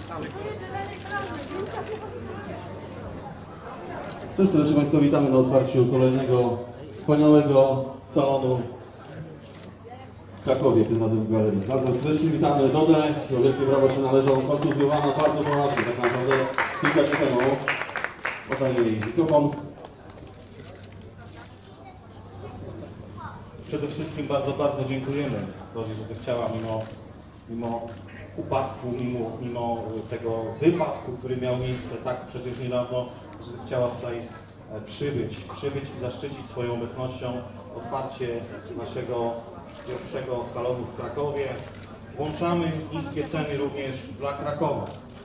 Cześć, serdecznie Państwa witamy na otwarciu kolejnego wspaniałego salonu w Krakowie, tym razem w galerii. Bardzo serdecznie witamy Dodę, wielkie brawa się należą, kontuzjowana bardzo poważnie, tak naprawdę kilka dni temu. Podaj jej mikrofon. Przede wszystkim bardzo dziękujemy Zosi, że zechciała mimo upadku, mimo tego wypadku, który miał miejsce tak przecież niedawno, że zechciała tutaj przybyć i zaszczycić swoją obecnością otwarcie naszego pierwszego salonu w Krakowie. Włączamy niskie ceny również dla Krakowa.